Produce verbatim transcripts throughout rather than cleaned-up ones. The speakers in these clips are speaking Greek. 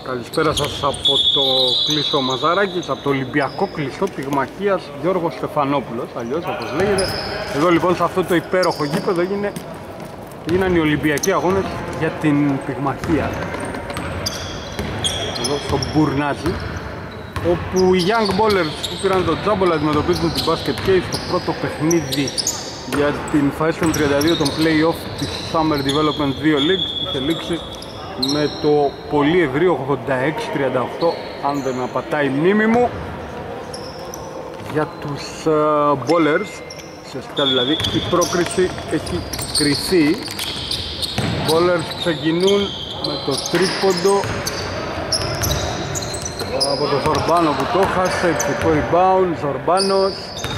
Καλησπέρα σας από το κλειστό Μαζαράκης, από το Ολυμπιακό κλειστό Πυγμαχίας Γιώργος Στεφανόπουλος, αλλιώς όπως λέγεται. Εδώ λοιπόν σε αυτό το υπέροχο γήπεδο έγινε, έγιναν οι Ολυμπιακοί αγώνες για την Πυγμαχία. Εδώ στο Μπουρνάζι, όπου οι Young Ballers που πήραν το τζάμπολ αντιμετωπίζουν την Basket Case στο πρώτο παιχνίδι για την Φαέσεν τριάντα δύο των play-off της Summer Development δύο League. Είχε λήξει με το πολύ ευρύ ογδόντα έξι τριάντα οκτώ, αν δεν απατάει η μνήμη μου, για τους uh, Ballers. Ουσιαστικά δηλαδή η πρόκριση έχει κριθεί. Ballers ξεκινούν με το τρίποντο από τον Ζορμπάνο που το χάσε, εξωτερικό rebound, Ζορμπάνος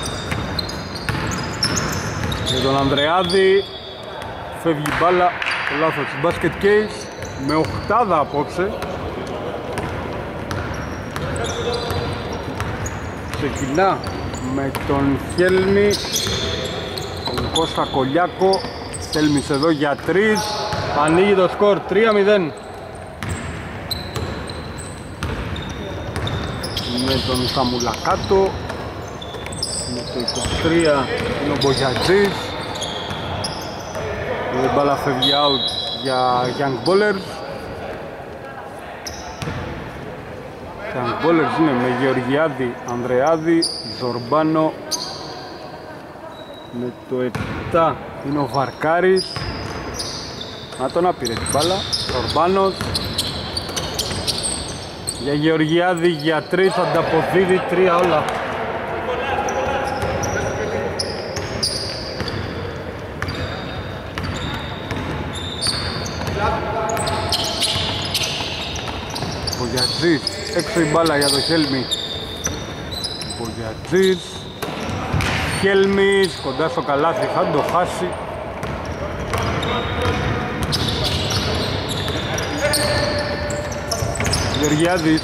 για τον Ανδρεάδη, φεύγει η μπάλα, το λάθος της Basket Case με οχτάδα απόψε. Ξεκινά με τον Χέλμη, τον Κώστα Κολιάκο. Χέλμης εδώ για τρεις, ανοίγει το σκορ τρία μηδέν. Με τον Σαμουλακάτο, με το είκοσι τρία είναι ο Μπογιατζής. Η μπάλα φεύγει out για Young Ballers. Young Ballers είναι με Γεωργιάδη, Ανδρεάδη, Ζορμπάνο. Με το επτά είναι ο Βαρκάρης. Να τον άπειρε την μπάλα, Ζορμπάνος. Για Γεωργιάδη για τρεις, ανταποδίδει τρία όλα. Μπογιατζής, έξω η μπάλα για το Χέλμη. Μπογιατζής, Χέλμης, κοντά στο καλάθι, θα το χάσει. Γεωργιάδης,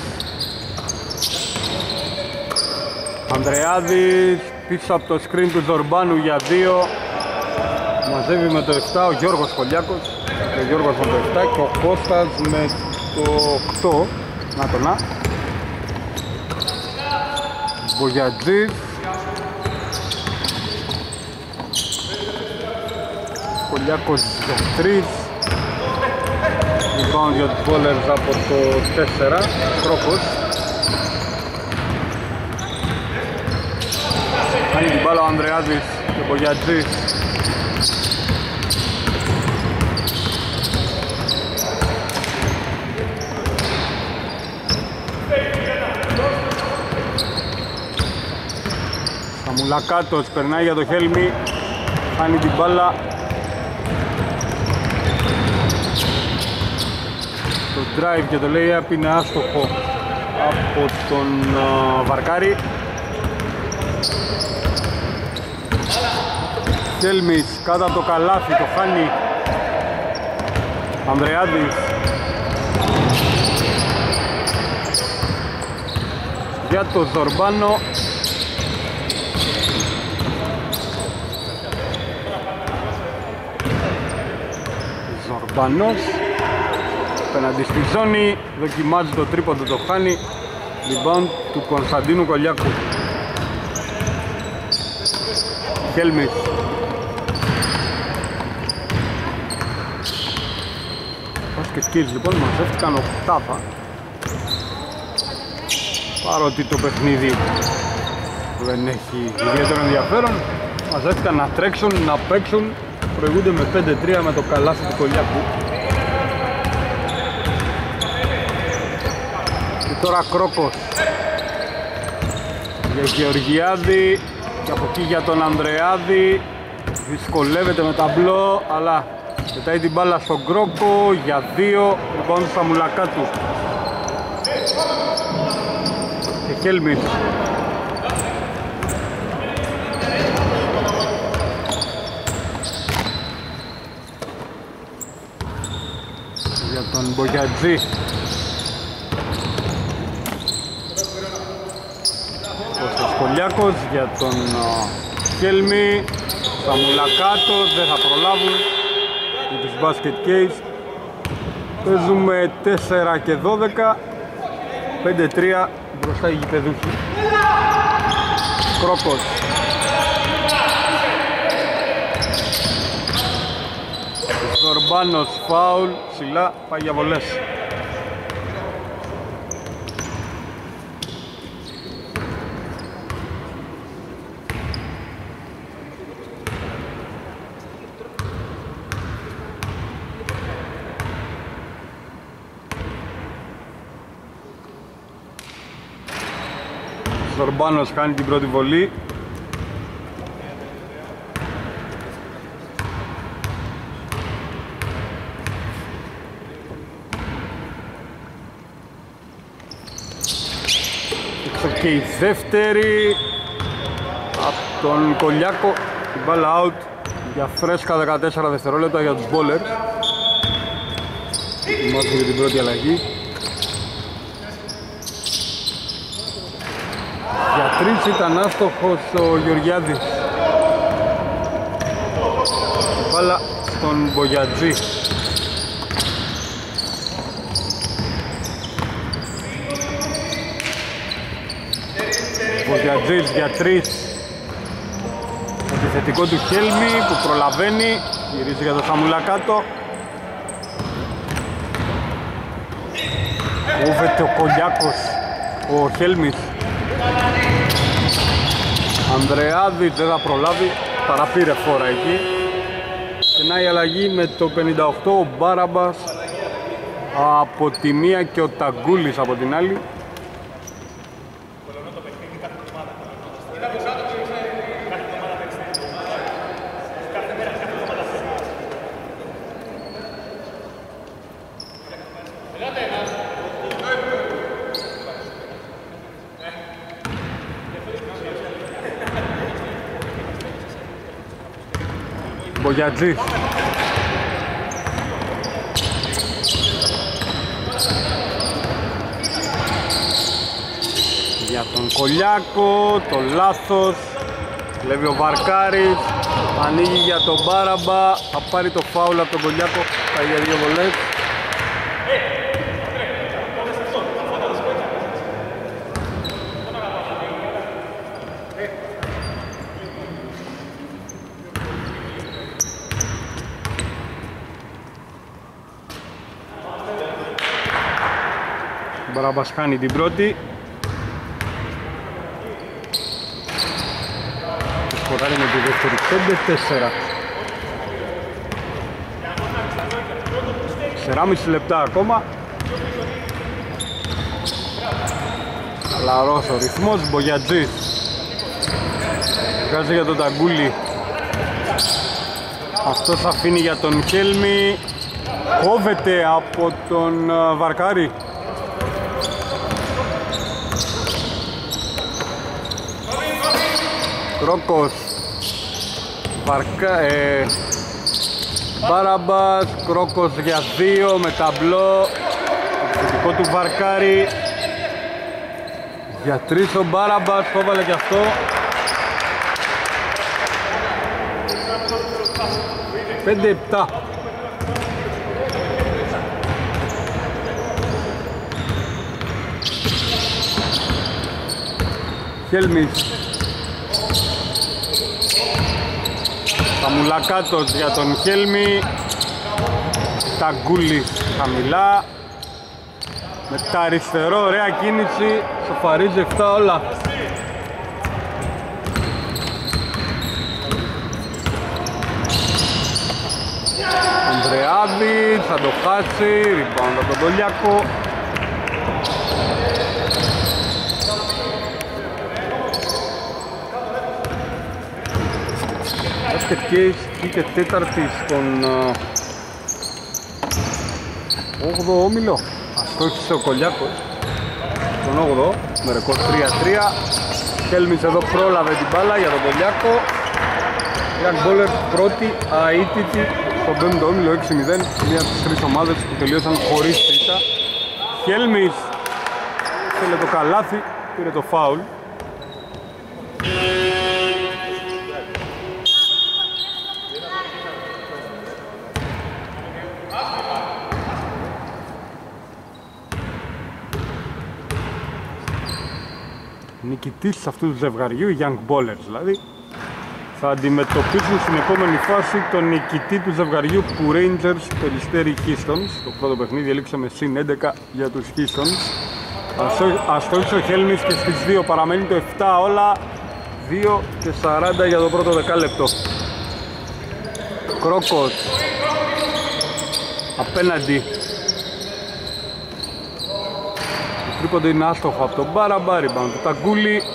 Ανδρεάδης, πίσω από το screen του Ζορμπάνου για δύο. Μαζεύει με το επτά ο Γιώργος Κολιάκος, ο Γιώργος με το επτά και ο Κώστας με το οκτώ. Να το να. Μπογιατζής, Κολιάκος για τρεις. Rebound για τους Ballers από το τέσσερα, Κρόκος. Κάνει την μπάλα ο Ανδρεάδης και ο Μπογιατζής. Σαμουλακάτος περνάει για το Χέλμη, κάνει την μπάλα. Το drive και το layup είναι άστοχο από τον uh, Βαρκάρη. Χέλμης κάτω από το καλάθι, το χάνει. Ανδρεάδης για το Ζορμπάνο. Ζορμπάνος απέναντι στη ζώνη, δοκιμάζει το τρίποντο, το χάνει. Rebound του Κωνσταντίνου Κολιάκου. Χέλμης, Basket Case λοιπόν μαζεύτηκαν οκτάδα, παρότι το παιχνίδι δεν έχει ιδιαίτερο ενδιαφέρον. Μαζεύτηκαν να τρέξουν, να παίξουν. Προηγούνται με πέντε τρία με το καλάθι του Κολιάκου. Και τώρα Κρόκος για Γεωργιάδη και από εκεί για τον Ανδρεάδη. Δυσκολεύεται με ταμπλό, αλλά πετάει την μπάλα στον Κρόκο για δύο. Λοιπόν στα μουλακά του. Και Χέλμης. Για τον Μπογιατζή. Κώστας Κολιάκος για τον Χέλμη. Σαμουλακάτος, δεν θα προλάβουν με τους Basket Case. Παίζουμε τέσσερα και δώδεκα. πέντε τρία μπροστά οι γηπεδούχοι. Κρόκος. Σορμπάνος, φάουλ, ψηλά, πάει για βολές. Σορμπάνος κάνει την πρώτη βολή. Έξω και η δεύτερη από τον Κολιάκο, την μπάλα out για φρέσκα δεκατέσσερα δευτερόλεπτα για τους bowlers. Ετοιμάζουν για την πρώτη αλλαγή. Για τρεις ήταν άστοχος ο Γεωργιάδης. Μπάλα στον Μπογιατζή. Μπογιατζής για τρεις. Επιθετικό του Χέλμη που προλαβαίνει. Γυρίζει για το Σαμουλακάτο. Ούβεται ο Κολιάκος, ο Χέλμης. Ανδρεάδης δεν θα προλάβει, παραπήρε φόρα εκεί. Και να η αλλαγή με το πενήντα οκτώ, ο Μπάραμπας από τη μία και ο Ταγκούλης από την άλλη. Μπογιατζής. Για τον Κολιάκο, το λάθος. Βλέπει ο Βαρκάρης, ανοίγει για τον Μπάραμπα, θα πάρει το φάουλ από τον Κολιάκο, πάει για δύο βολές. Μπαραμπάς κάνει την πρώτη. Σκοράρει με τη δεύτερη, πέντε τέσσερα. τεσσεράμισι λεπτά ακόμα. Χαλαρός ο ρυθμός. Μπογιατζής βγάζει για τον Ταγκούλη. Αυτός αφήνει για τον Χέλμη. Κόβεται από τον Βαρκάρη. Κρόκος, Βαρκα, ε, Μπάραμπας, Κρόκος για δύο με ταμπλό, επιθετικό του Βαρκάρη, για τρεις ο Μπάραμπας, το έβαλε και αυτό. πέντε επτά. Χέλμης. Σαμουλακάτος για τον Χέλμη. Ταγκούλης χαμηλά. Με τα αριστερό, ωραία κίνηση. Σοφαρίζει επτά όλα. Ανδρεάδης θα το χάσει. Rebound από τον Κολιάκο. Basket Case βγήκε τέταρτη στον όγδοο όμιλο. Αστόχησε ο Κολιάκος στον όγδοο με ρεκόρ τρία τρία. Χέλμης εδώ πρόλαβε την μπάλα για τον Κολιάκο. Young Bowlers πρώτη αίτητη στον πέμπτο όμιλο, έξι μηδέν. Μία από τις τρεις ομάδες που τελείωσαν χωρίς ήττα. Χέλμης θέλει το καλάθι, πήρε το φάουλ. νικητής αυτού του ζευγαριού, οι Young Ballers δηλαδή, θα αντιμετωπίσουν στην επόμενη φάση τον νικητή του ζευγαριού που Rangers Περιστέρι Histons. Το πρώτο παιχνίδι έληξε με συν έντεκα για τους Histons. Αστόχησε ο Χέλμις και στις δύο παραμένει το επτά όλα, δύο και σαράντα για το πρώτο δεκάλεπτο. Κρόκος απέναντι. Το τρίποντο είναι άστοχο από τον Μπάραμπα, rebound του Ταγκούλη.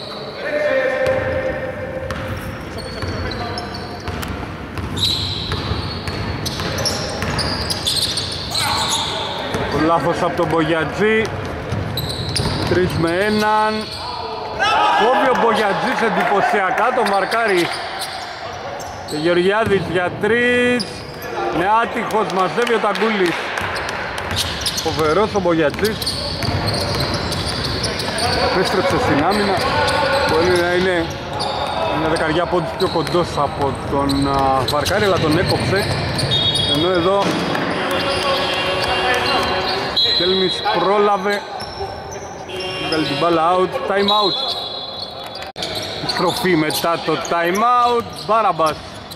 Το λάθος από τον Μπογιατζή. Τρεις με έναν. Κόβει ο Μπογιατζής εντυπωσιακά, το μαρκάρει. Και Γεωργιάδης για τρεις. Είναι άτυχος, μαζεύει ο Ταγκούλης. Φοβερός ο Μπογιατζής. Επέστρεψε στην άμυνα. Μπορεί να είναι μια δεκαριά πόντους πιο κοντός από τον Βαρκάρη, αλλά τον έκοψε. Ενώ εδώ Κέλμις πρόλαβε. Βγάλει την μπάλα out, time out. Στροφή μετά το time out. Μπάραμπας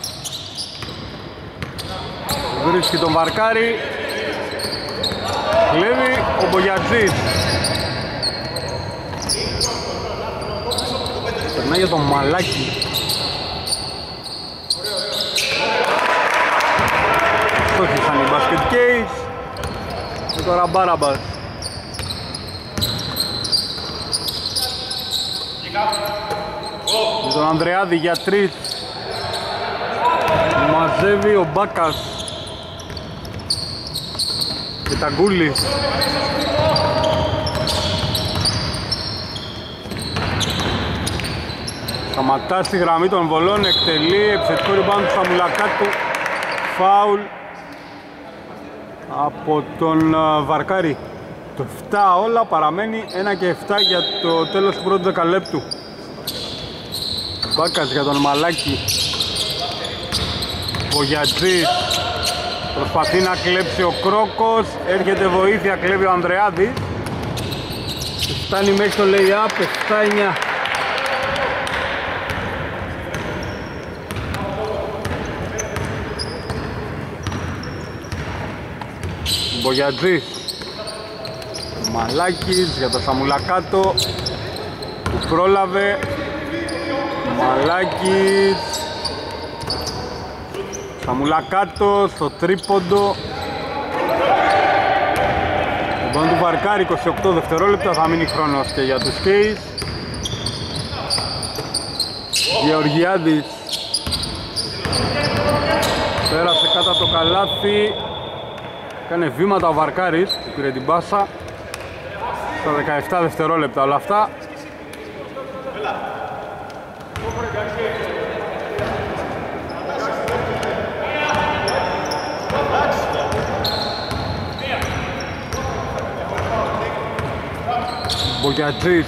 βρίσκει τον Βαρκάρη. Κλέβει ο Μπογιατζής. Περνάει για τον Μαλάκη. Στόχισαν οι basket case. Και τώρα Μπάραμπας. Με τον Ανδρεάδη για τρεις. Μαζεύει ο Μπάκας. Και Ταγκούλης. Σταματά στη γραμμή των βολών, εκτελεί, επιθετικό rebound στα μουλακά του. Φάουλ από τον Βαρκάρη. Το επτά όλα, παραμένει ένα και επτά για το τέλος του πρώτου δεκαλέπτου. Μπάκας για τον Μαλάκη. Μπογιατζής προσπαθεί να κλέψει ο Κρόκος, έρχεται βοήθεια, κλέβει ο Ανδρεάδης. Φτάνει μέχρι το lay-up, επτά εννιά. Μπογιατζής. Μαλάκης για το Σαμουλακάτο που πρόλαβε. Μαλάκης. Σαμουλακάτο στο τρίποντο. Ο μπαν του Βαρκάρη, είκοσι οκτώ δευτερόλεπτα, θα μείνει χρόνος και για τους Κέις. Γεωργιάδης πέρασε κάτω το καλάθι. Κάνε βήματα ο Βαρκάρης που πήρε την πάσα. Στα δεκαεπτά δευτερόλεπτα όλα αυτά. Μπογιατζής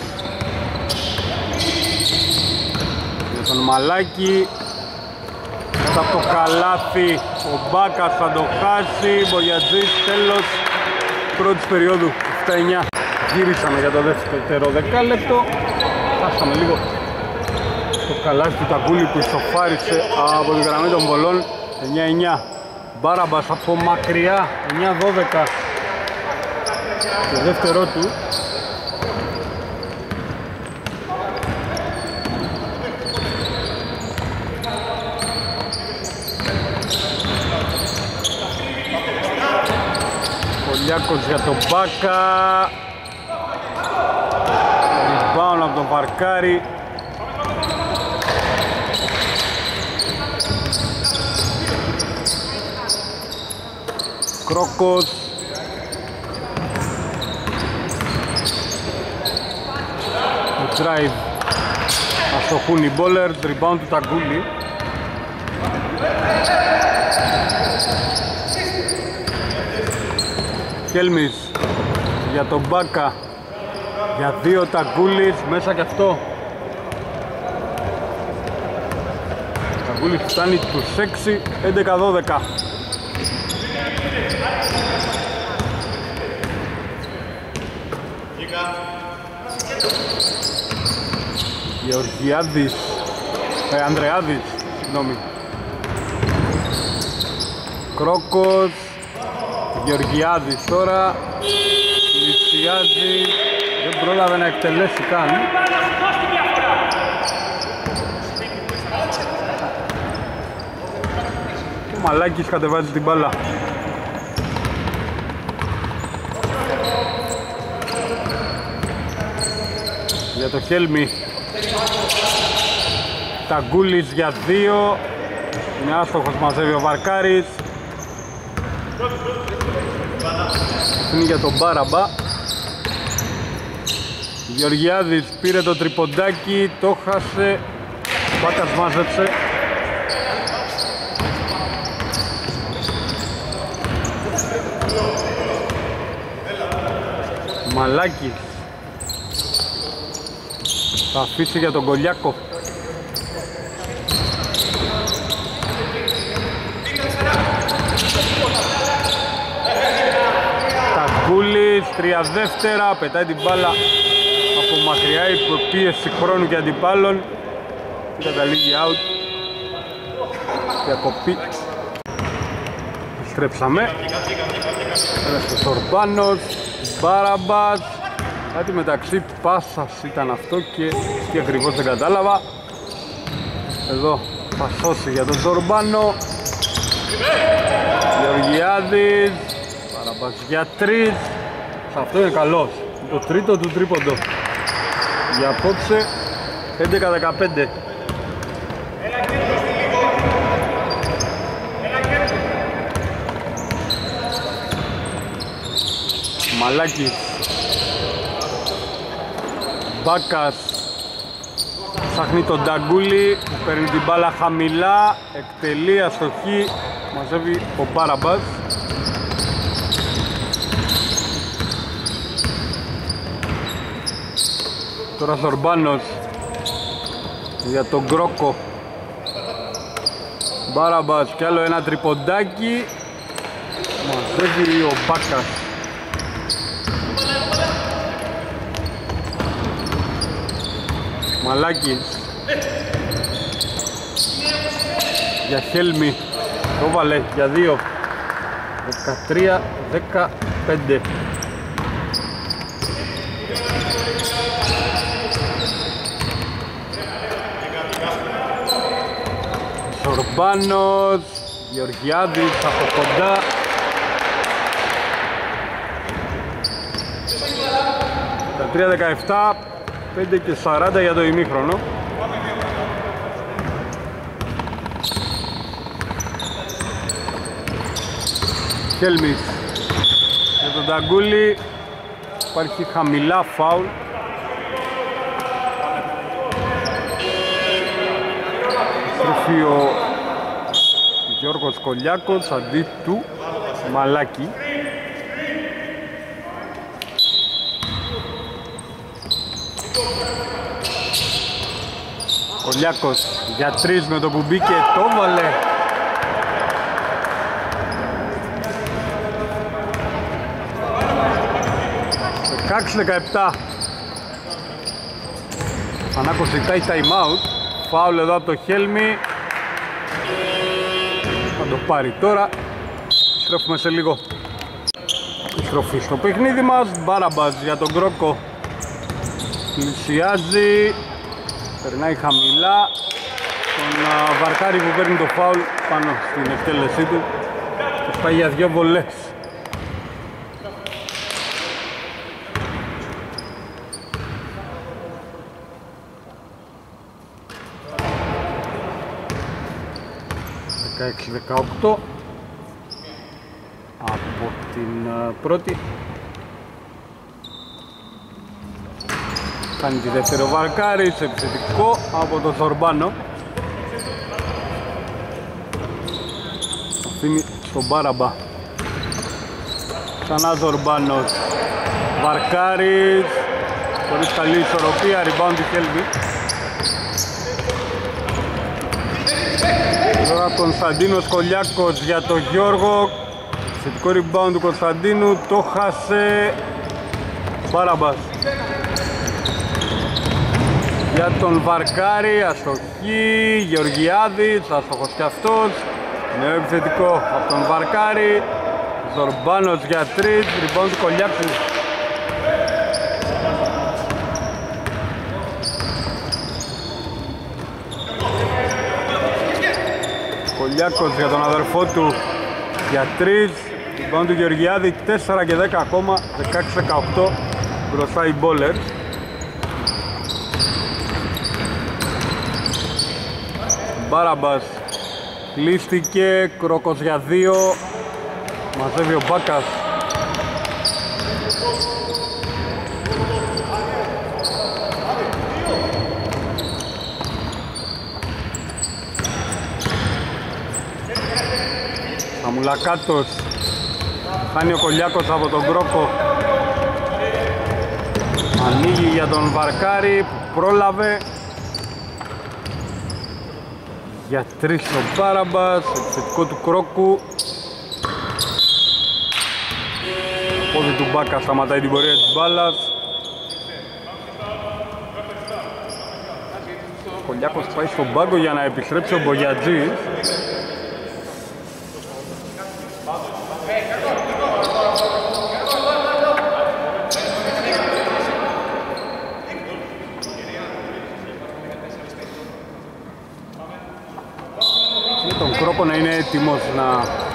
για τον Μαλάκη. Μέσα από το καλάθι ο Μπάκας θα το χάσει. Μπογιατζής, τέλος πρώτης περίοδου, επτά εννιά. Γύρισαμε για το δεύτερο δεκάλεπτο. Χάσαμε λίγο το καλάθι του Ταγκούλη που ισοφάρισε από τη γραμμή των βολών. Εννιά εννιά. Μπάραμπας από μακριά, εννιά δώδεκα. Το δεύτερο του. Πολιάκος για τον Μπάκα. Rebound από τον Βαρκάρη. Κρόκος. Το drive. Αστοχούν οι bowlers. Rebound του Ταγκούλη. Κέλμις για τον Μπάκα. Για δύο Ταγκούλης. Μέσα και αυτό. Ταγκούλης φτάνει τους έξι. έντεκα δώδεκα. Γεωργιάδης, ε, Ανδρεάδης, συγγνώμη. Κρόκος, Γεωργιάδης τώρα, πλησιάζει, δεν πρόλαβε να εκτελέσει καν. Ο Μαλάκης κατεβάζει την μπάλα. Για το Χέλμι. Ταγκούλης για δύο. Είναι άστοχος, μαζεύει ο Βαρκάρης. Είναι για τον Μπάραμπα. Γεωργιάδης πήρε το τριποντάκι, το χάσε. Μπάκας μάζεψε. Μαλάκης θα αφήσει για τον Κολιάκο. Ταγκούλης, τρία δεύτερα, πετάει την μπάλα από μακριά, υπό πίεση χρόνου και αντιπάλων και καταλήγει out. Διακοπή. Στρέψαμε. Ένας ο Σορμπάνος, Μπάραμπας. Κάτι μεταξύ πάσας ήταν αυτό και τι ακριβώς δεν κατάλαβα. Εδώ θα σώσει για τον Σορμπάνο. Γεωργιάδης. Μπάραμπας για τρεις. Αυτό είναι καλός. Το τρίτο του τρίποντο. Για απόψε έντεκα δεκαπέντε. Μαλάκης. Μπάκας ψάχνει τον Ταγκούλη που παίρνει την μπάλα χαμηλά, εκτελεί αστοχή, μαζεύει ο Μπάραμπας. Τώρα Σορμπάνος για τον Κρόκο. Μπάραμπας κι άλλο ένα τριποντάκι, μαζεύει ο Μπάκας. Μαλάκης για Χέλμι, το βάλε για δύο. Δεκατρία δεκαπέντε. Σορμπάνος, Γεωργιάδης από κοντά. Δεκατρία δεκαεπτά, πέντε και σαράντα για το ημίχρονο. Χέλμις για τον Ταγκούλη, υπάρχει χαμηλά φάουλ. Στρέφει ο Γιώργος Κολιάκος αντί του Μαλάκη. Κολιάκος για τρεις με το κουμπί και το βάλε. δεκαέξι δεκαεπτά. Πανάκος ζητάει time out. Φάουλ εδώ από το Χέλμι. Θα το πάρει τώρα. Στρέφουμε σε λίγο. Στροφή στο παιχνίδι μας. Μπάραμπας για τον Κρόκο. Πλησιάζει. Περνάει χαμηλά. Τον Βαρκάρη που παίρνει το φάουλ πάνω στην εκτέλεσή του. Και πάει για δυο βολές. δεκαέξι δεκαοκτώ από την πρώτη. Κάνει τη δεύτερη ο Βαρκάρης, επιθετικό από τον Σορμπάνο. Αφήνει στον Μπάραμπα. Ξανά Σορμπάνος. Βαρκάρης, χωρίς καλή ισορροπία, rebound η Χέλμι. Τώρα Κωνσταντίνος Κολιάκος για τον Γιώργο. Θετικό rebound του Κωνσταντίνου, το χάσε Μπάραμπας. Για τον Βαρκάρη, αστοχή, Γεωργιάδης, αστοχος κι αυτός. Νέο επιθετικό από τον Βαρκάρη. Ζορμπάνος για τρεις, rebound του Κολιάκου. Κολιάκος για τον αδερφό του για τρεις. Rebound του Γεωργιάδη, τέσσερα και δέκα ακόμα, δεκαέξι δεκαοκτώ μπροστά οι Bowlers. Μπάραμπας κλείστηκε, Κρόκος για δύο, μαζεύει ο Μπάκας. Σαμουλακάτος, χάνει ο Κολιάκος από τον Κρόκο. Ανοίγει για τον Βαρκάρη που πρόλαβε. Για τρεις ο Μπάραμπας, επιθετικό του Κρόκου. Το πόδι του Μπάκα σταματάει την πορεία της μπάλας. Ο Κολιάκος πάει στον πάγκο για να επιστρέψει ο Μπογιατζής. Τον Κρόκο να είναι έτοιμος να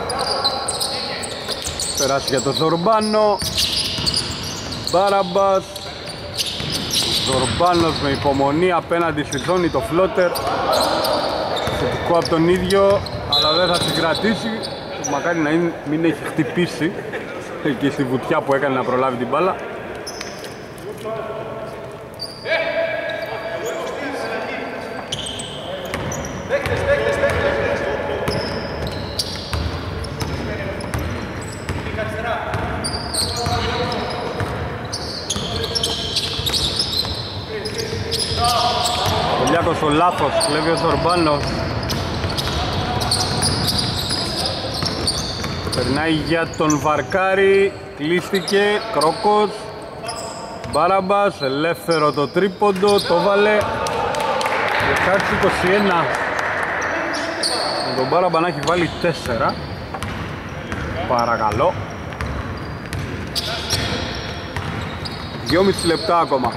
περάσει για τον Ζορμπάνο. Μπάραμπας, Ζορμπάνος με υπομονή απέναντι στη ζώνη, το φλότερ θετικό από τον ίδιο, αλλά δεν θα συγκρατήσει. Μακάρι να μην έχει χτυπήσει εκεί στη βουτιά που έκανε να προλάβει την μπάλα. Ο λάθος, κλέβει ο Ζορμπάνος. Περνάει για τον Βαρκάρη, κλείστηκε, Κρόκος. Μπάραμπας, ελεύθερο το τρίποντο, το βάλε. δεκαέξι είκοσι ένα. Με τον Μπάραμπα να έχει βάλει τέσσερα. Παρακαλώ. δυόμισι λεπτά ακόμα.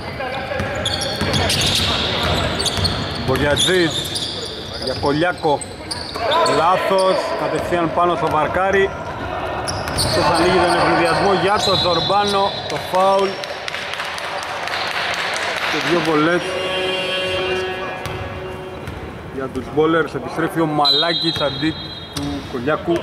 Μπογιατζής για Κολιάκο, λάθος, κατευθείαν πάνω στο Βαρκάρι. Αυτός ανοίγει τον ευνηδιασμό για τον Ζορμπάνο, το φάουλ και δύο βολές για τους Bowlers. Επιστρέφει ο Μαλάκης αντί του Κολιάκου.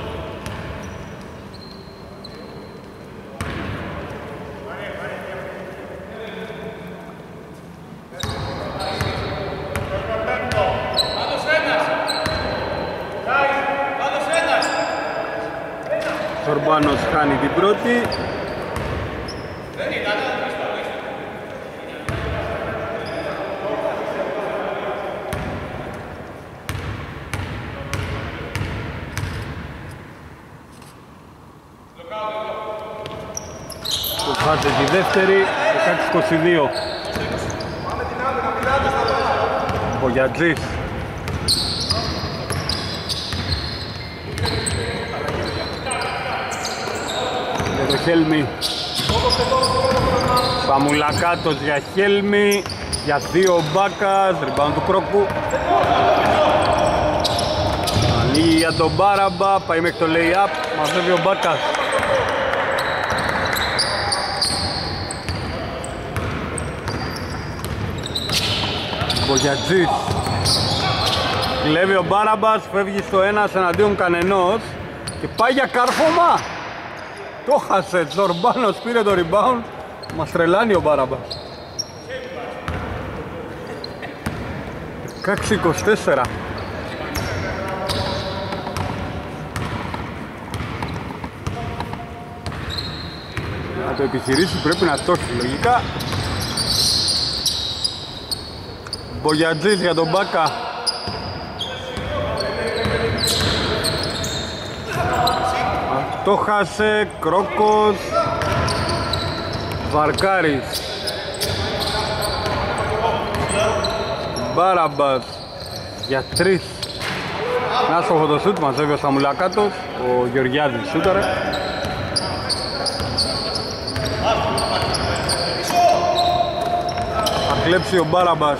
Ζορμπάνος χάνει την πρώτη. Το χάσε τη δεύτερη, δεκαέξι είκοσι δύο. Ο Γιατζής. Για το Χέλμι. Παμουλακάτος για Χέλμι. Για δύο Μπάκας, rebound του Κρόκου. Ανοίγει για τον Μπάραμπα, πάει μέχρι το lay-up, μαζεύει ο Μπάκας. Μπογιατζής. Κλέβει ο Μπάραμπας, φεύγει στο ένας εναντίον κανενός και πάει για κάρφωμα. Το χάσε, Ζορμπάνος πήρε το rebound, μας τρελάνει ο Μπάραμπας. δεκαέξι είκοσι τέσσερα. Να το επιχειρήσει, πρέπει να το έχει λογικά. Μπογιατζής για τον Μπάκα. Το χάσε, Κρόκος. Βαρκάρης. Μπάραμπας για τρεις. Ένα στόχο το σούτ, μαζεύει ο Σαμουλακάτος, ο Γεωργιάδης σούταρε. Θα κλέψει ο Μπάραμπας.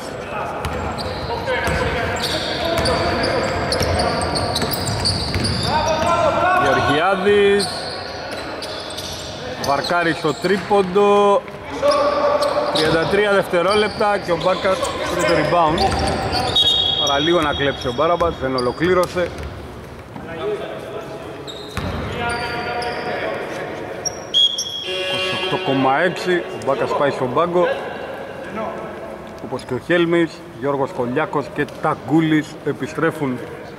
Γεωργιάδης βαρκάρει στο τρίποντο. τριάντα τρία δευτερόλεπτα και ο Μπάρκας πήρε το rebound. Παραλίγο να κλέψει ο Μπάραμπας, δεν ολοκλήρωσε. είκοσι οκτώ κόμμα έξι, ο Μπάκας πάει στον πάγκο. Όπως και ο Χέλμης, Γιώργος Κολιάκος και Ταγκούλης επιστρέφουν.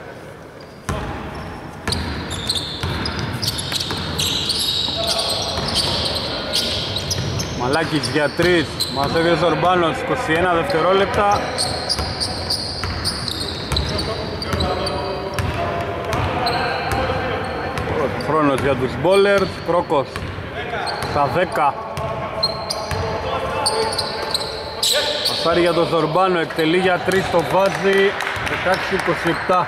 Μαλάκης για τρεις, μαζεύει ο Ζορμπάνος, είκοσι ένα δευτερόλεπτα. Χρόνος για τους μπόλερς, Κρόκος στα δέκα. Πασάρει για τον Ζορμπάνο, εκτελεί για τρεις, το βάζει, δεκαέξι είκοσι επτά.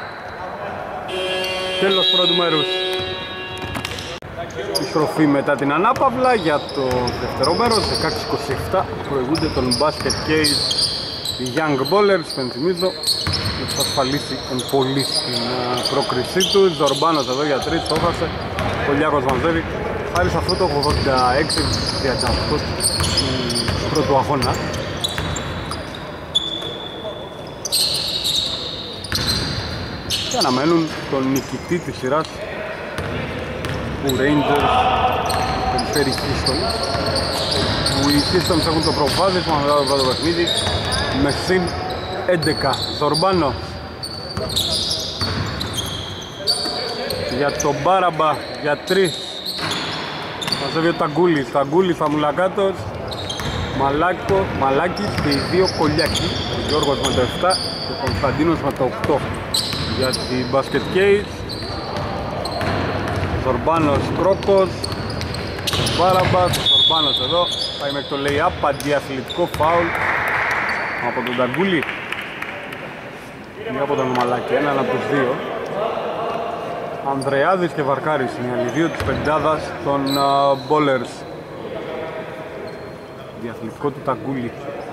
Τέλος πρώτου μέρους. Επιστροφή μετά την ανάπαυλα για το δεύτερο μέρος, δεκαέξι είκοσι επτά. Προηγούνται τον Basket Case οι Young Ballers, πενθυμίζω. Να τους ασφαλίσει εν πολύ στην πρόκρισή του. Ζορμπάνος εδώ για τρεις, το έχασε. Κολιάκος μαζεύει. Χάρη σε αυτό το ογδόντα έξι τριάντα οκτώ του πρώτου αγώνα. Και αναμένουν τον νικητή της σειράς που Rangers περιφέρει Pistons, που οι Pistons έχουν το προβάδισμα μετά το πρώτο παιχνίδι με συν έντεκα. Ζορμπάνο για τον Μπάραμπα για τρεις, μαζεύει ο Ταγκούλης, Ταγκούλης Φαμουλακάτος, Μαλάκο, Μαλάκης και οι δύο Κολιάκοι, ο Γιώργος με το επτά και ο Κωνσταντίνος με το οκτώ για την Basket Case. Ζορμπάνος, Κρόκος, Μπάραμπας, ο Ζορμπάνος εδώ πάει μέχρι το lay-up, αντιαθλητικό φάουλ από τον Ταγκούλη ή από τον Μαλάκη, έναν από τους δύο. Ανδρεάδης και Βαρκάρης είναι οι άλλοι δύο της πεντάδας των uh, Ballers. Διαθλητικό του Ταγκούλη.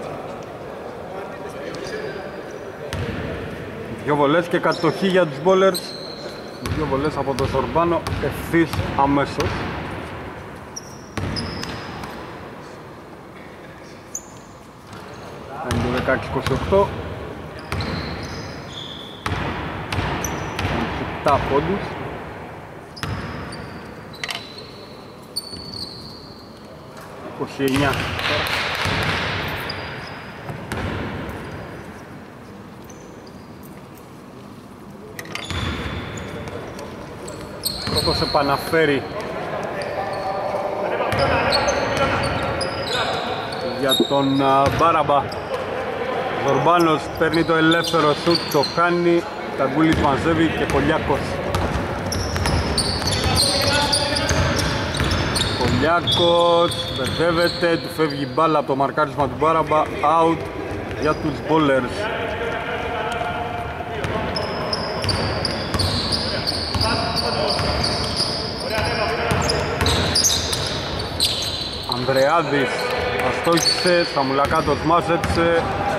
Δύο βολές και κατοχή για τους Ballers. Δύο βολές από τον Ζορμπάνο ευθύς αμέσως. Είναι το δεκαέξι είκοσι οκτώ. επτά πόντους. είκοσι εννιά. Πρώτος επαναφέρει για τον uh, Μπάραμπα. Ζορμπάνος παίρνει το ελεύθερο σουτ, το κάνει. Ταγκούλης μαζεύει και Κολιάκος. Κολιάκος μπερδεύεται, του φεύγει μπάλα από το μαρκάρισμα του Μπάραμπα. Out για τους Ballers. Ανδρεάδης αστόχησε, Σαμουλακάτος μάζεψε.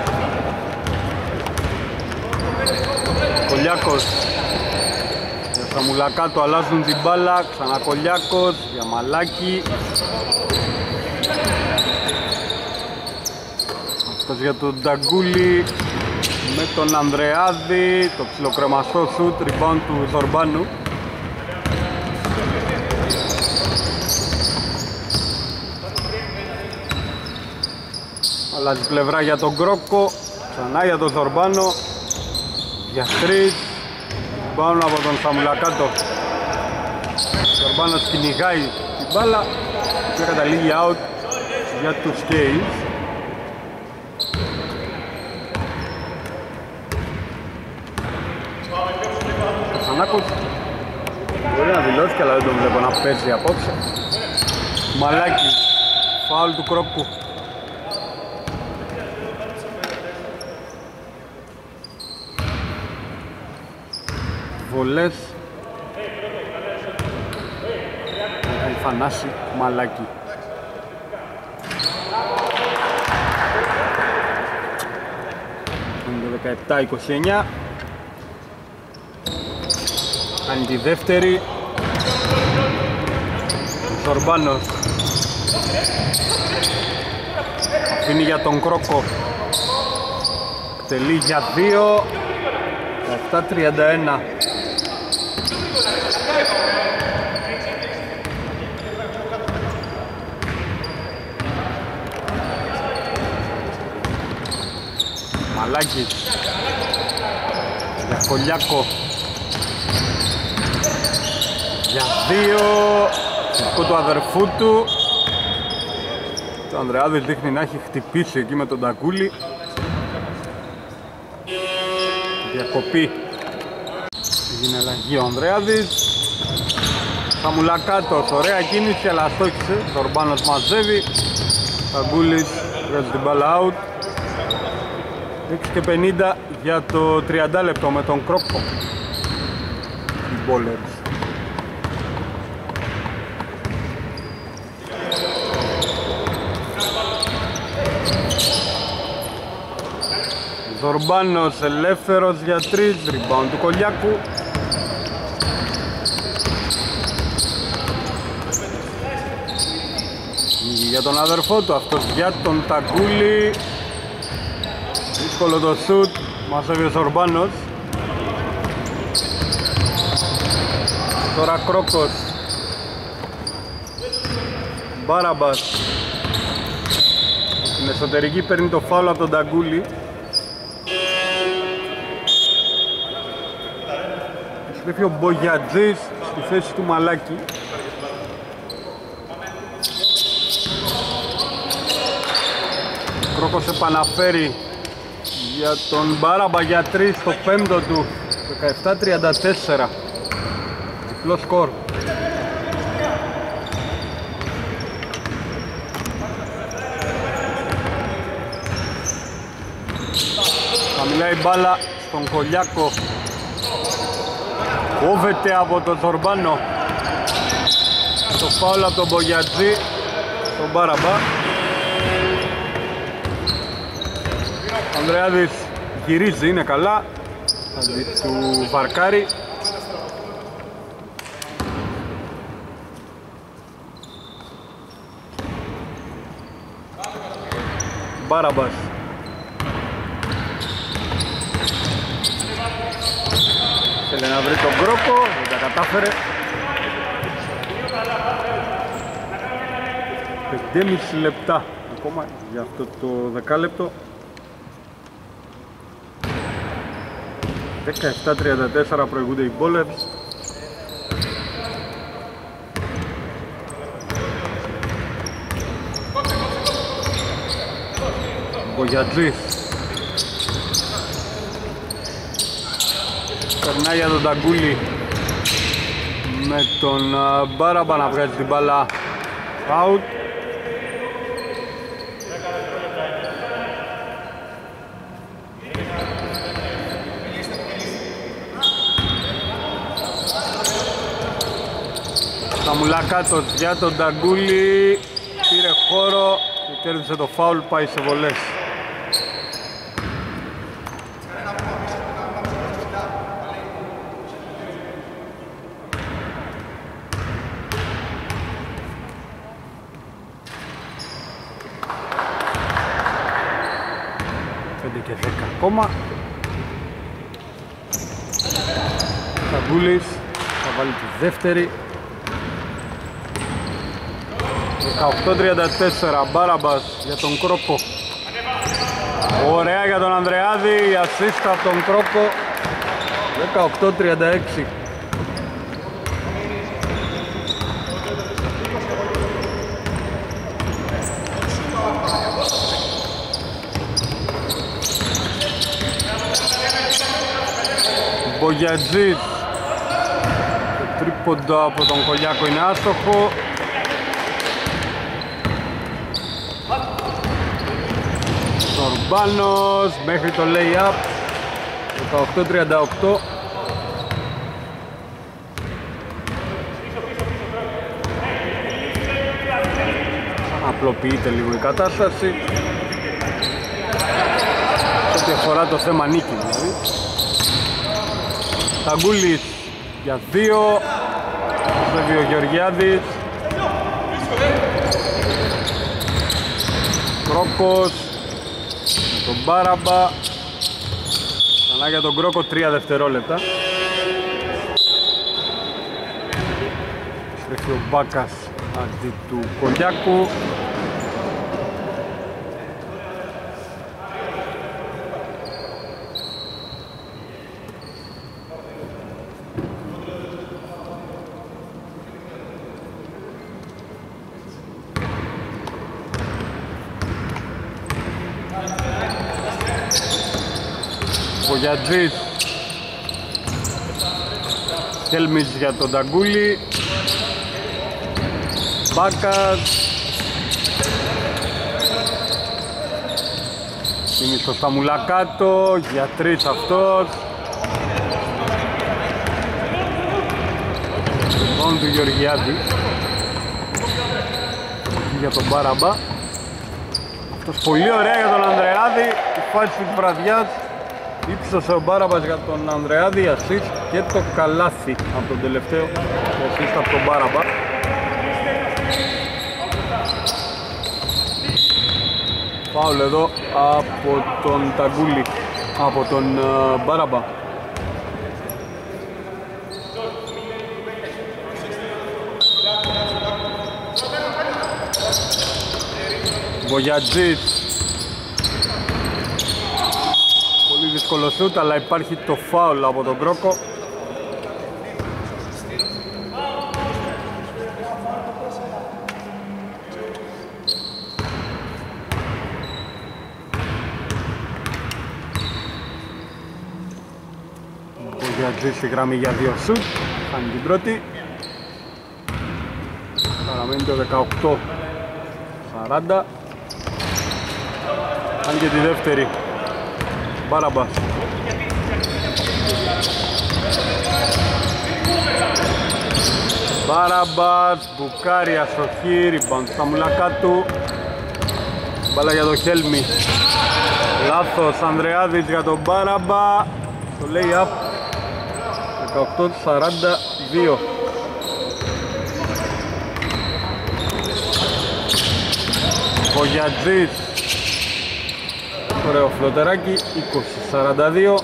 Κολιάκος για Σαμουλακάτο, αλλάζουν την μπάλα, ξανά Κολιάκος για Μαλάκη. Αυτός για τον Ταγκούλη με τον Ανδρεάδη, το ψιλοκρεμαστό σουτ, rebound του Ζορμπάνου. Αλλάζει πλευρά για τον Κρόκο, ξανά για τον Ζορμπάνο, για τρεις, πάνω από τον Σαμουλακάτο. Ο Ζορμπάνος κυνηγάει την μπάλα και καταλήγει out για τους Case. Ο Σανάκος μπορεί να δηλώσει, αλλά δεν τον βλέπω να παίζει απόψε. Μαλάκι, φάουλ του Κρόκου. βολές. Θανάση Μαλάκη. Είναι το δεκαεπτά είκοσι εννιά. Κάνει τη δεύτερη. Ο Ζορμπάνος αφήνει για τον Κρόκο. Εκτελεί για δύο. επτά τριάντα ένα. Μαλάκης για Κολιάκο. Για δύο. Συνικό του αδερφού του. Το Ανδρεάδης δείχνει να έχει χτυπήσει εκεί με τον Ταγκούλη. Διακοπή. Έγινε αλλαγή ο Ανδρεάδης. Σαμουλακάτος, ωραία κίνηση αλλά στόχισε. Το Ορμπάνος μαζεύει. Ταγκούλης βγάζει την μπάλα out. έξι και πενήντα για το τριάντα λεπτό με τον Κρόκο. Οι bowlers. Ζορμπάνος ελεύθερος για τρεις, rebound του Κολιάκου. Για τον αδερφό του, αυτός για τον Ταγκούλη. Δύσκολο το σουτ, μαζεύει ο Ζορμπάνος. Τώρα Κρόκος. Μπάραμπας. Στην εσωτερική παίρνει το φάουλ από τον Ταγκούλη. Στρέφει ο Μπογιατζής στη θέση του Μαλάκη. Κρόκος επαναφέρει για τον Μπάραμπα για τρεις στο πέμπτο του. Δεκαεπτά τριάντα τέσσερα. Διπλό σκορ. Χαμηλά η μπάλα στον Κολιάκο. Κόβεται από τον Ζορμπάνο. Το φάουλ από τον Μπογιατζή στον Μπάραμπα. Ο Ανδρεάδης γυρίζει, είναι καλά. Αντί του βαρκάρει. Μπάραμπας. Θέλει να βρει τον Κρόκο, δεν τα κατάφερε. πέντε και μισό λεπτά ακόμα για αυτό το δεκάλεπτο. δεκαεπτά τριάντα τέσσερα προηγούνται οι bowlers. Μπογιατζής περνάει για τον Ταγκούλη με τον Μπάραμπα να βγάζει την μπάλα out. Σαμουλακάτος για τον Ταγκούλη, πήρε χώρο και κέρδισε το φάουλ, πάει σε βολές. πέντε και δέκα ακόμα. Ταγκούλης θα βάλει τη δεύτερη. δεκαοκτώ τριάντα τέσσερα, Μπάραμπας για τον Κρόκο. Ωραία για τον Ανδρεάδη, η assist από τον Κρόκο. δεκαοκτώ τριάντα έξι. Μπογιατζής. Το τρίποντο από τον Κολιάκο είναι άστοχο. Ζορμπάνος μέχρι το lay-up. δεκαοκτώ τριάντα οκτώ. απλοποιείται λίγο η κατάσταση. Σε ό,τι αφορά το θέμα νίκη δηλαδή. Ταγκούλης για δύο. Βέβαια ο Γεωργιάδης. Κρόκος με τον Μπάραμπα. Ξανά για τον Κρόκο τρία δευτερόλεπτα. Στρέφει ο Μπάκας αντί του Κολιάκου. Βογιατζής. Χέλμιτς για τον Ταγκούλη. Μπάκας. Είναι στο Σταμουλακάτο, για τρεις αυτός. Τον του Γεωργιάδη. Για τον Μπάραμπα. Αυτός πολύ ωραία για τον Ανδρεάδη. Η φάση της βραδιάς. Ήψωσε ο Μπάραμπας για τον Ανδρεάδη, assist και το καλάθι από τον τελευταίο assist από τον Μπάραμπα. Φάουλ εδώ από τον Ταγκούλη, από τον uh, Μπάραμπα. Βογιατζής. Πολύ δύσκολο σούτ, αλλά υπάρχει το φάουλ από τον Κρόκο. Βογιατζής στη γραμμή για δύο σούτ, κάνει την πρώτη. Παραμένει το δεκαοκτώ σαράντα. Κάνει και τη δεύτερη. Μπάραμπας. Μπάραμπας, μπουκάρει αστοχή, rebound στα μουλακά του. Μπάλα για το Χέλμι. Λάθος, Ανδρεάδης για τον Μπάραμπα. Το lay-up. δεκαοκτώ σαράντα δύο. Βογιατζής. Ωραίο φλωτεράκι, είκοσι σαράντα δύο.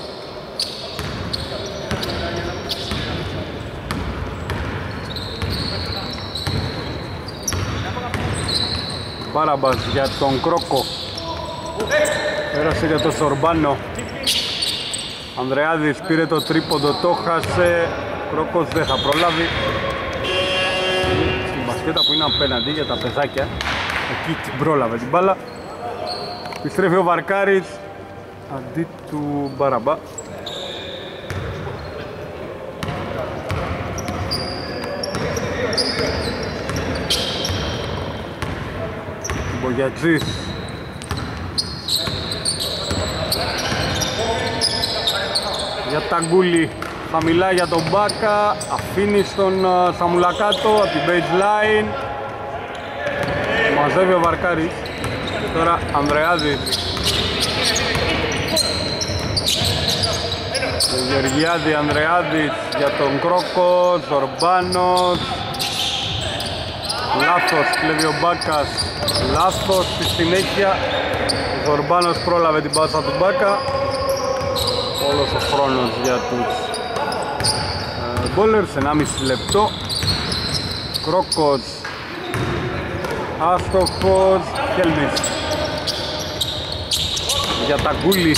Μπάραμπας για τον Κρόκο. Πέρασε για τον Σορμπάνο. Ανδρεάδης πήρε το τρίποντο, το χάσε. Κρόκος δεν θα προλάβει. Στην μπασκέτα που είναι απέναντι για τα παιδάκια. Εκεί την πρόλαβε την μπάλα. Επιστρέφει ο Βαρκάρης αντί του Μπαραμπά. Μπογιατζής. Για Ταγκούλη. Χαμηλά για τον Μπάκα. Αφήνει στον uh, Σαμουλακάτο από την baseline. Μαζεύει ο Βαρκάρης. Τώρα Ανδρεάδης. Γεωργιάδη, Ανδρεάδης για τον Κρόκο. Ζορμπάνος. Λάθος, κλέβει ο Μπάκας. Λάθος στη συνέχεια. Ο Ζορμπάνος πρόλαβε την πάσα του Μπάκα. Όλος ο χρόνος για τους μπόλερς, ενάμιση λεπτό. Κρόκος. Άστοχος. Χέλμις για Ταγκούλη.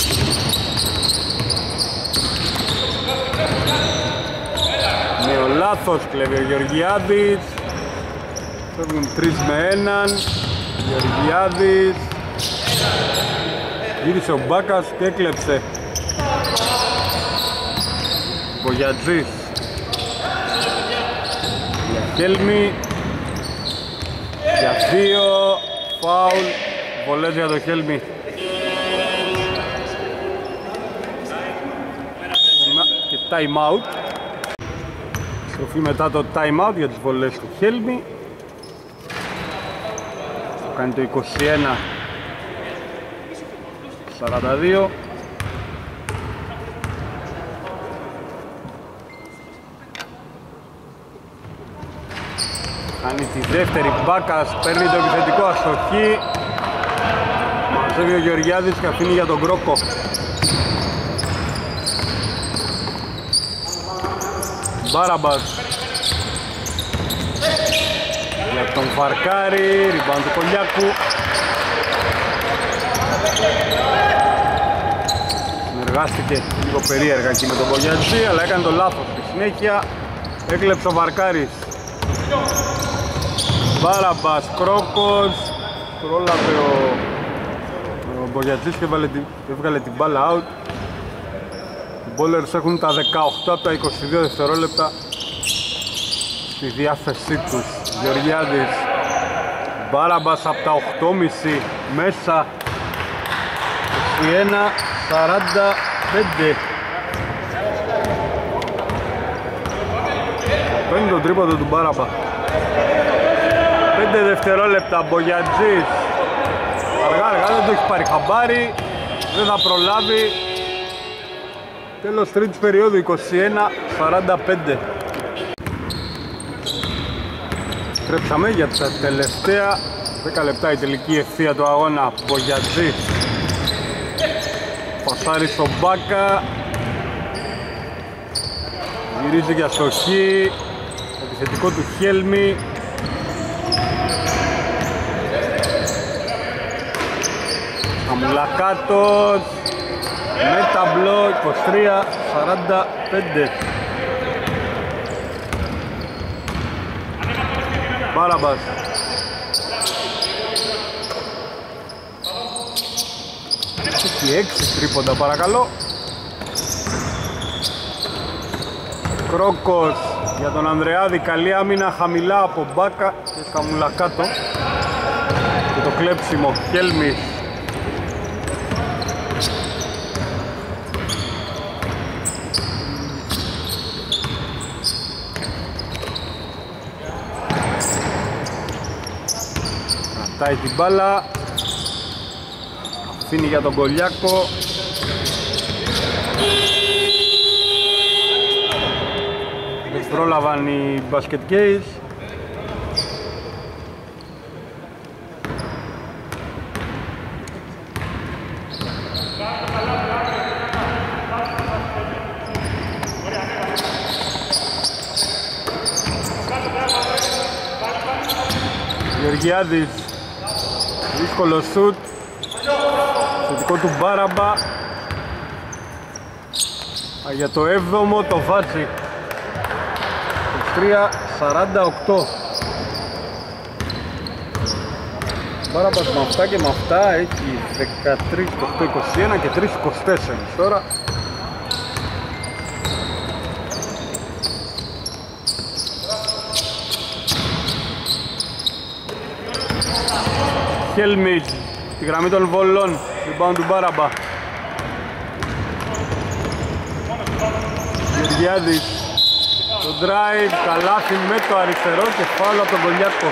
Με ο λάθος κλέβει ο Γεωργιάδης. Φεύγουν τρεις με έναν. Γεωργιάδης. Γύρισε ο Μπάκας και έκλεψε. Βογιατζής για Χέλμη. Για δύο. Φάουλ. Βολές για το Χέλμη. Και time out. Στροφή μετά το time out για τις βολές του Χέλμη. κάνει το είκοσι ένα σαράντα δύο. Κάνει τη δεύτερη, Μπάκας παίρνει το επιθετικό, αστοχή. Μαζεύει ο Γεωργιάδης και αφήνει για τον Κρόκο. Μπάραμπας για τον Φαρκάρη, rebound του Κολιάκου. Συνεργάστηκε λίγο περίεργα εκεί με τον Μπογιατζή, αλλά έκανε το λάθος στη συνέχεια. Έκλεψε ο Βαρκάρης. Μπάραμπας, Κρόκος, πρόλαβε ο, ο Μπογιατζής και έβγαλε την, έβγαλε την μπάλα out. Οι μπόλερς έχουν τα δεκαοκτώ από τα είκοσι δύο δευτερόλεπτα στη διάθεσή τους. Γεωργιάδης, Μπάραμπας από τα οκτώ κόμμα πέντε μέσα, είκοσι ένα σαράντα πέντε. Παίρνει τον τρίποντο του Μπάραμπα. πέντε δευτερόλεπτα, Μπογιατζής αργά αργά, δεν το έχει πάρει χαμπάρι, δεν θα προλάβει. Τέλος τρίτης περίοδου, είκοσι ένα σαράντα πέντε. Τρέψαμε για τα τελευταία δέκα λεπτά η τελική ευθεία του αγώνα. Μπογιατζής πασάρει στον Μπάκα, γυρίζει για στοχή, επιθετικό του Χέλμη. Χαμουλακάτος με ταμπλό, είκοσι τρία σαράντα πέντε. Μπάραμπας. Έχει έξι τρίποντα παρακαλώ. Κρόκος για τον Ανδρεάδη, καλή άμυνα χαμηλά από Μπάκα και Χαμουλακάτο. Και το κλέψιμο Χέλμης. Κρατάει την μπάλα, αφήνει για τον Κολιάκο. Δεν πρόλαβαν οι Basket Case. Γεωργιάδης, δύσκολο σουτ, θετικό του Μπάραμπα. Α, για το έβδομο το βάζει. είκοσι τρία σαράντα οκτώ. Μπάραμπας με αυτά και με αυτά έχει δεκατρία οκτώ είκοσι ένα και τρία είκοσι τέσσερα τώρα. Χέλμιτ, τη γραμμή των βολών, rebound του Μπάραμπα. Γεωργιάδης, το drive, καλάθι με το αριστερό και φάουλ από τον Κολιάκο.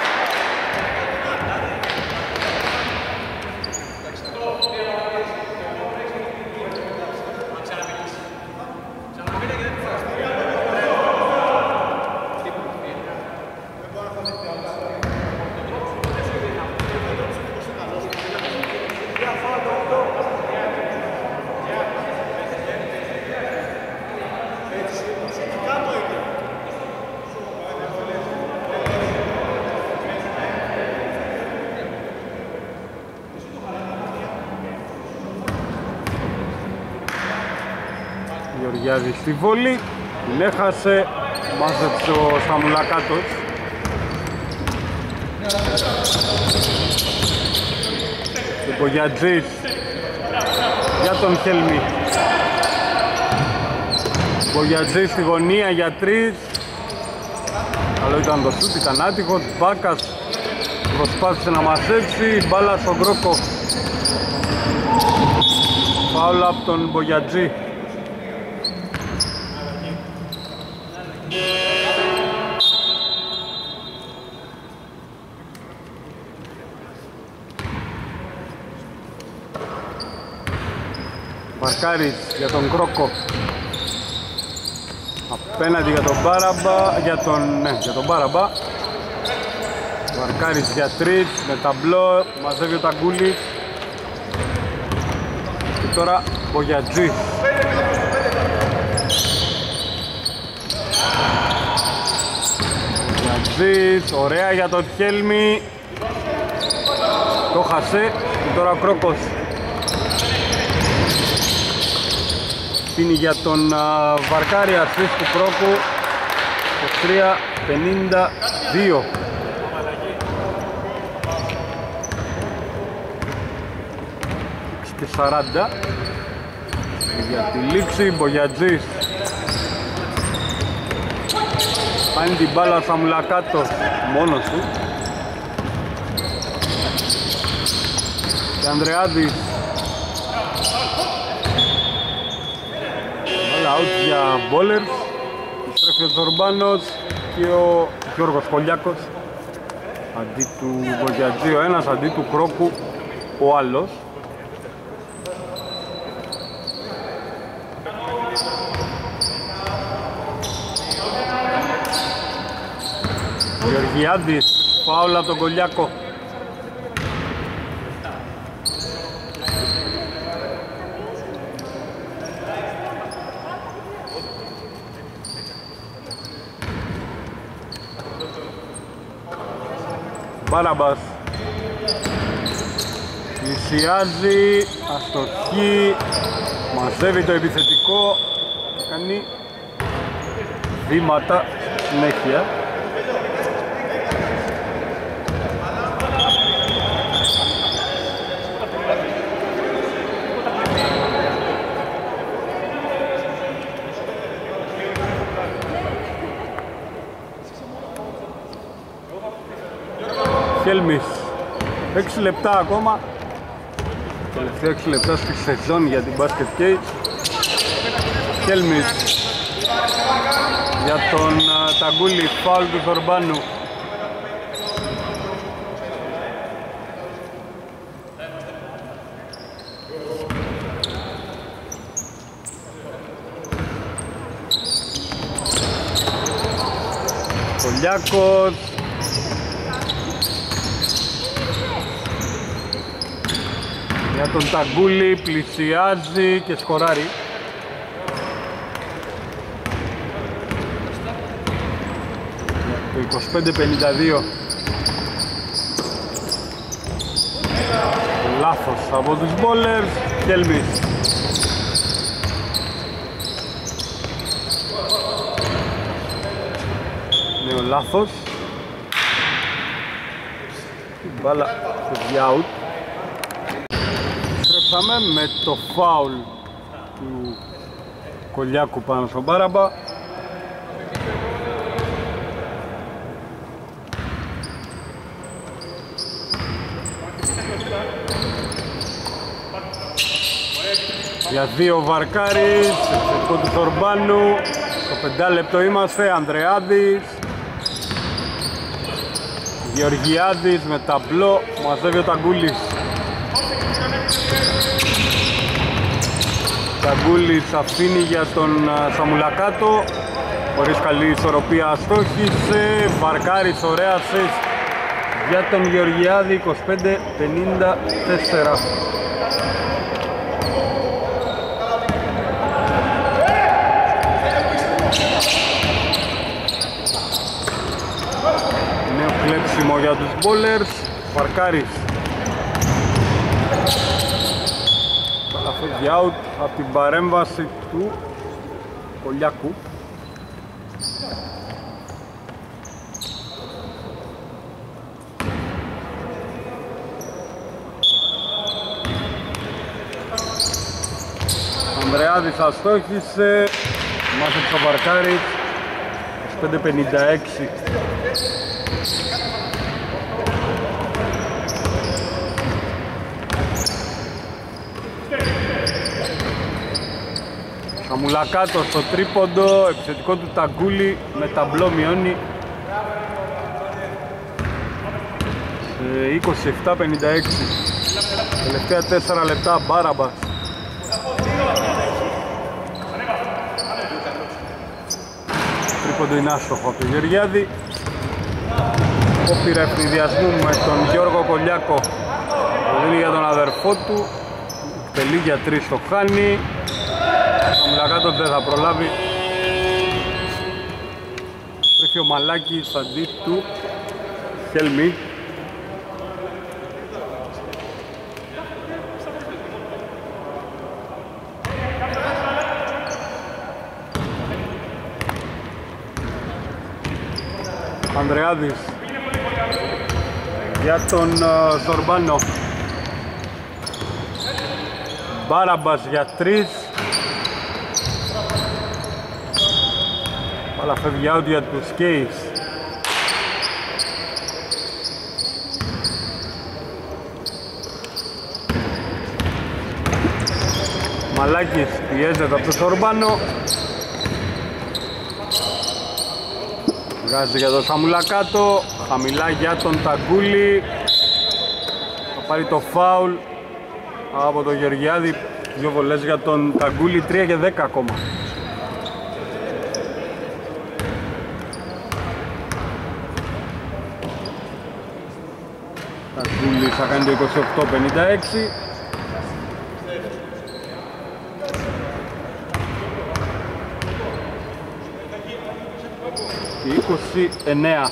Γεωργιάδης στη βολή, την έχασε, μάζεψε ο Σαμουλακάτος. Και Μπογιατζής για τον Χέλμη. Μπογιατζής στη γωνία για τρεις. Καλό ήταν το σούτ, ήταν άτυχο. Μπάκας προσπάθησε να μαζέψει, μπάλα στον Κρόκο. Φάουλα από τον Μπογιατζή. Βαρκάρης για τον Κρόκο. Απέναντι για τον Μπάραμπα, για τον, ναι, για τον Μπάραμπα. Βαρκάρης για τρεις, με ταμπλό, μαζεύει ο Ταγκούλης. Και τώρα Μπογιατζής. Μπογιατζής, ωραία για τον Χέλμη. Το χασε, και τώρα ο Κρόκος. Πίνει για τον uh, Βαρκάρη, ασίστ του Κρόκου. είκοσι τρία πενήντα δύο. Και σαράντα. Για τη λήξη, Μπογιατζής. Κάνει την μπάλα στα Μουλακάτος μόνος του. Και Ανδρεάδης. Μπάλα out για Μπόλερς. Στρέφει ο Ζορμπάνος και ο Γιώργος Κολιάκος. Αντί του Μπογιατζή ο ένας, αντί του Κρόκου ο άλλος. Γεωργιάδης, φάουλα από τον Κολιάκο. Μπάραμπας πλησιάζει, αστοχή, μαζεύει το επιθετικό, κάνει βήματα συνέχεια. Χέλμης, έξι λεπτά ακόμα. Τελευταία έξι λεπτά στη σεζόν για την Basket Case. Χέλμης για τον uh, Ταγκούλη, φάουλ του Ζορμπάνου. Κολιάκος. Για τον Ταγκούλη, πλησιάζει και σκοράρει. Το είκοσι πέντε πενήντα δύο. Λάθος από τους Μπόλερς. Χέλμης. Νέο λάθος. Η μπάλα φεύγει out. Με το φάουλ του Κολιάκου πάνω στον Μπάραμπα. Για δύο Βαρκάρης, εξαιρετικό του Ζορμπάνου. Στο πεντάλεπτο είμαστε, Ανδρεάδης. Γεωργιάδης με ταμπλό, μαζεύει ο Ταγκούλης. Ταγκούλης αφήνει για τον Σαμουλακάτο, χωρίς καλή ισορροπία αστόχησε. Βαρκάρης, ωραία assist για τον Γεωργιάδη, είκοσι πέντε πενήντα τέσσερα. Νέο κλέψιμο για τους Μπόλερς. Βαρκάρης φεύγει out από την παρέμβαση του Κολιάκου. Ανδρεάδης αστόχησε, μάζεψε ο Βαρκάρης, είκοσι πέντε πενήντα έξι. Σαμουλακάτο στο τρίποντο, επιθετικό του Ταγκούλη με ταμπλό μειώνει είκοσι επτά πενήντα έξι. Τελευταία τέσσερα λεπτά Μπάραμπας. τρίποντο είναι άστοχο από τον Γεωργιάδη. Όφυρα ευνηδιασμού με τον Γιώργο Κολιάκο, το δίνει για τον αδερφό του, εκτελεί για τρεις, το χάνει. Το Μιλακάτο δεν θα προλάβει. Τρέχει ο Μαλάκης αντί του Χέλμη. Ανδρεάδης για τον uh, Ζορμπάνο. Μπάραμπας για τρεις. Μπάλα φεύγει out για τους Κέις. Μαλάκης πιέζεται από τον Ζορμπάνο. Βγάζει για τον Σαμουλακάτο, χαμηλά για τον Ταγκούλη. Θα πάρει το φάουλ από τον Γεωργιάδη. Δύο βολές για τον Ταγκούλη, τρία και δέκα ακόμα. Ταγκούλη θα κάνει το είκοσι οκτώ πενήντα έξι. είκοσι εννέα.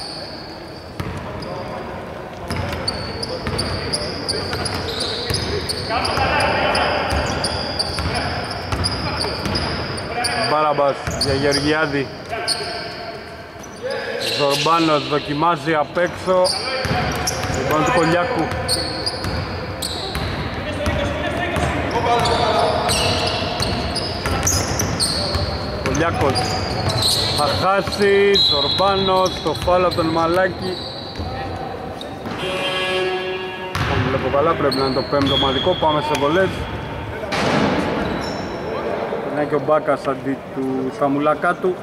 Μπάραμπας για Γεωργιάδη. Ζορμπάνος δοκιμάζει απ' έξω. Λοιπόν του Κολιάκου. Κολιάκος θα χάσει, Ζορμπάνος, το φάουλ από τον Μαλάκη. Αν βλέπω καλά πρέπει να είναι το πέμπτο ομαδικό, πάμε σε βολές. Είναι και ο Μπάκας αντί του Σαμουλακάτου.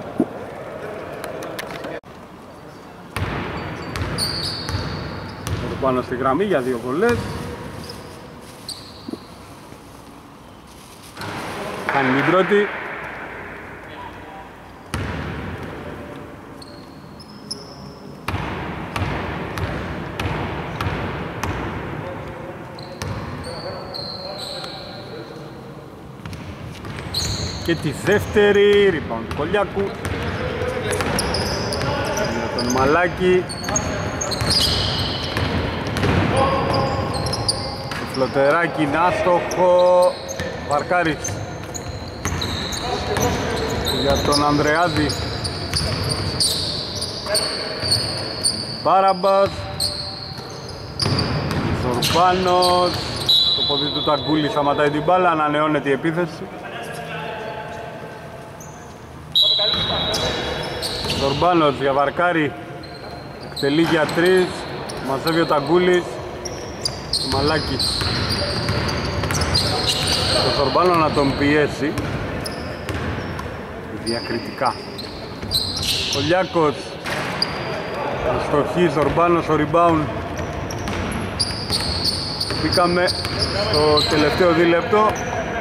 Ζορμπάνος στη γραμμή για δύο βολές. Κάνει την πρώτη. Και τη δεύτερη, rebound του Κολιάκου. Για τον Μαλάκη. Το φλωτεράκι είναι άστοχο. Βαρκάρης. Για τον Ανδρεάδη. Μπάραμπας. Ζορμπάνος. Το πόδι του Ταγκούλη σταματάει την μπάλα, ανανεώνεται η επίθεση. Ζορμπάνος για Βαρκάρη, εκτελεί για τρεις, μαζεύει ο Ταγκούλης, ο Μαλάκης. Το Ζορμπάνο να τον πιέσει διακριτικά. Κολιάκος, αστοχή, Ζορμπάνος, ο rebound. Μπήκαμε στο τελευταίο δίλεπτο.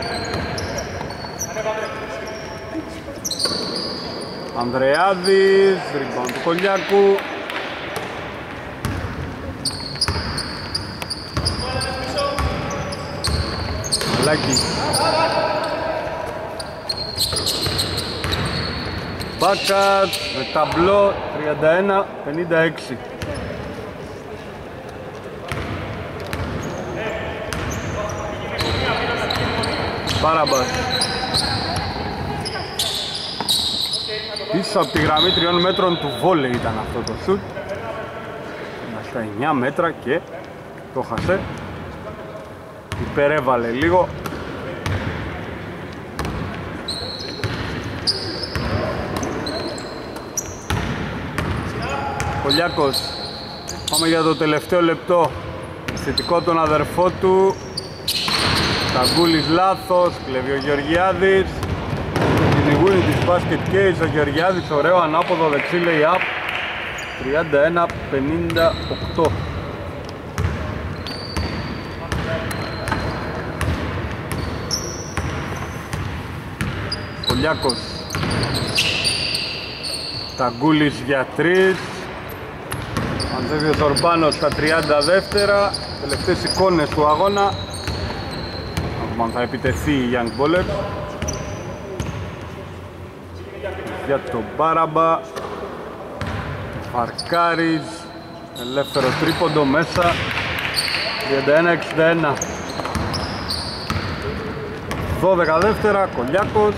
Ανδρεάδης, rebound του Κολιάκου. Μαλάκη. Μπάκας με ταμπλό τριάντα ένα πενήντα έξι. Μπάραμπας. Πίσω από τη γραμμή τριών μέτρων του βόλεϊ ήταν αυτό το σουτ. Στα εννιά μέτρα και το χασε. Υπερέβαλε λίγο. Κολιάκος. Πάμε για το τελευταίο λεπτό. Θετικό τον αδερφό του. Ταγκούλης λάθος, κλέβει ο Γεωργιάδης. Κυνηγούνι της Basket Case, ο Γεωργιάδης, ωραίο ανάποδο δεξί lay-up. τριάντα ένα πενήντα οκτώ. Κολιάκος. Ταγκούλης για τρεις. Μαντζεύει ο Ζορμπάνος στα τριάντα δεύτερα. Τελευταίες εικόνες του αγώνα. Αν θα επιτεθεί η Young Bowler. Για τον Μπάραμπα. Φαρκάρης. Ελεύθερο τρίποντο μέσα. τριάντα ένα εξήντα ένα. δώδεκα δεύτερα, Κολιάκος.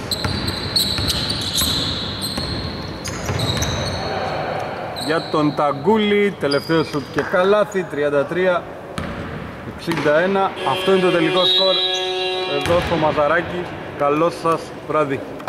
Για τον Ταγκούλη, τελευταίο σουτ και καλάθι, τριάντα τρία εξήντα ένα. Αυτό είναι το τελικό σκορ εδώ στο Μαζαράκι. Καλό σας βράδυ.